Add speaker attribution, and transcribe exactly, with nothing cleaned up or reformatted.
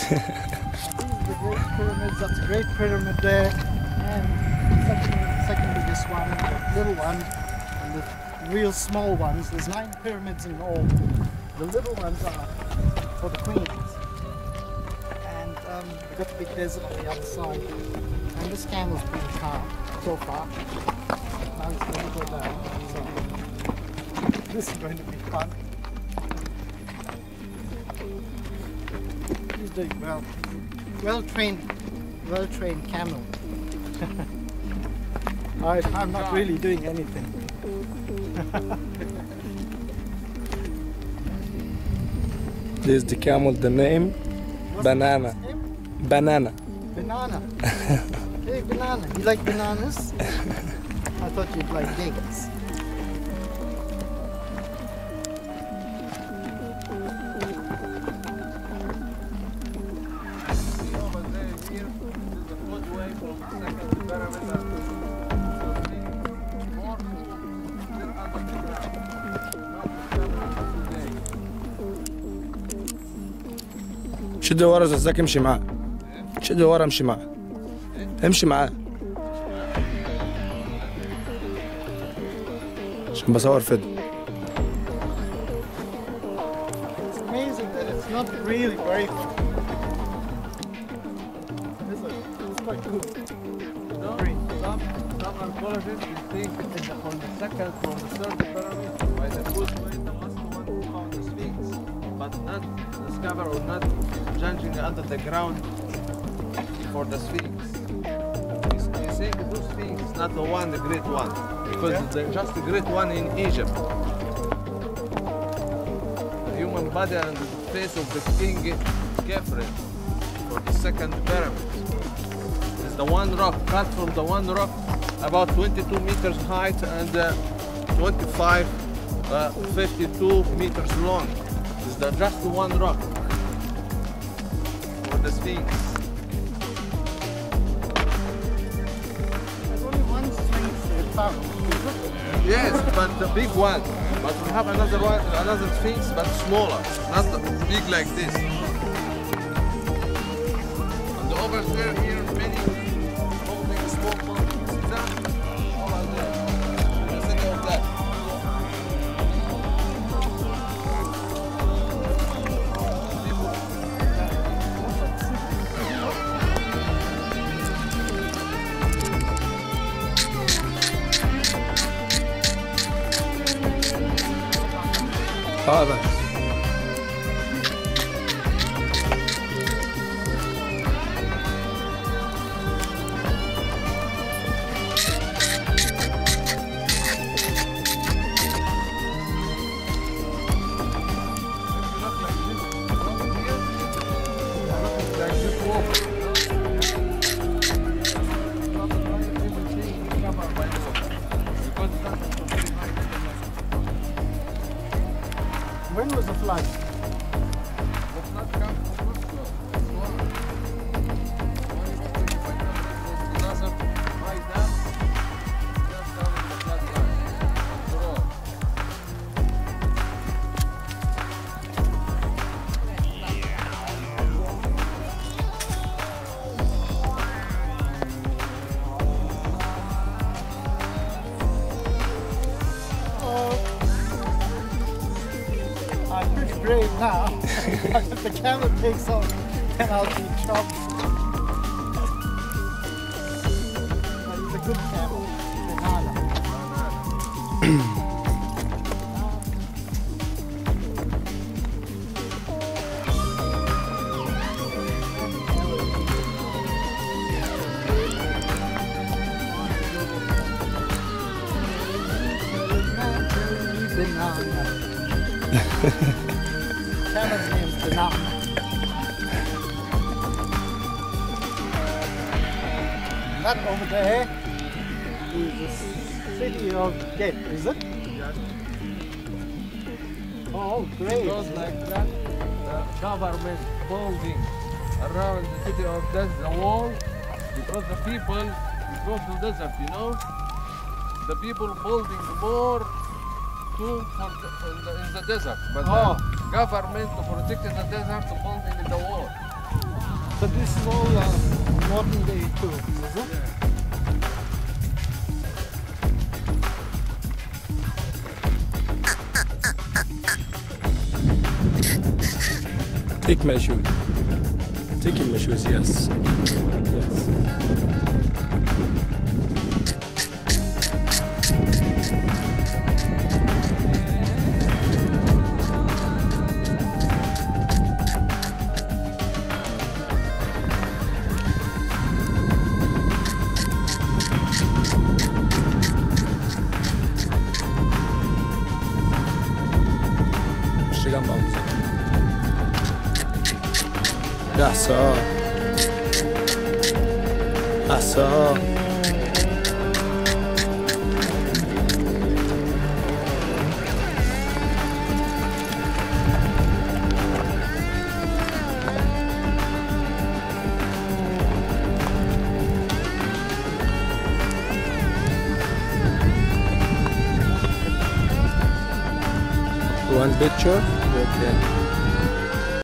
Speaker 1: the Great Pyramids. That's a Great Pyramid there, and second, second biggest one, the little one, and the real small ones. There's nine pyramids in all. The little ones are for the queens, and um, we've got the big desert on the other side. And this camel's been calm so far. Now he's going to go down. So this is going to be fun. He's doing well. Well trained, well trained camel. I, I'm not really doing anything.
Speaker 2: This is the camel, the name?
Speaker 1: What's
Speaker 2: Banana.
Speaker 1: his name?
Speaker 2: Banana.
Speaker 1: Banana. Hey, banana. You like bananas? I thought you'd like dates.
Speaker 2: شد ورا زازاك امشي معاه. شد ورا امشي معاه. امشي معاه. عشان بصور فيديو.
Speaker 1: It's amazing that it's not really very fun. It's quite good.
Speaker 3: No, some, some archaeologists think it's on the second from the third pyramid by the footway, the last one who found the Sphinx, but not discover or not judging under the ground for the Sphinx. They say the Sphinx is not the one, the great one, because
Speaker 1: Yeah.
Speaker 3: it's the, just the great one in Egypt. The human body and the face of the king Khafre for the second pyramid. It's the one rock cut from the one rock about twenty-two meters height and uh, twenty-five, uh, fifty-two meters long. It's the, just one rock for the Sphinx.
Speaker 1: There's only one Sphinx they found.
Speaker 3: Yes, but the big one. But we have another one, another Sphinx, but smaller, not big like this. And over there, here, many holding small monkeys. See that? All are there. There's any of that.
Speaker 2: هذا.
Speaker 1: When was the flood? I'm pretty brave now. If the camera takes off, then I'll be chopped. But he's a good camel. Banana. Banana. Camel's name's Banana. That over there is the city of Gate, is it?
Speaker 3: Yes.
Speaker 1: Oh, great.
Speaker 3: Goes like that. The government building around the city of Death, the wall, because the people go to the desert, you know. The people building more to for the, in, the, in the desert, but
Speaker 1: Oh.
Speaker 3: the government to protect the desert building the wall.
Speaker 1: But this is all uh, modern day pyramids, is it?
Speaker 2: Take my shoes. Taking my shoes, yes. Yes. Chegamos. Já só. Já só. One picture? Okay.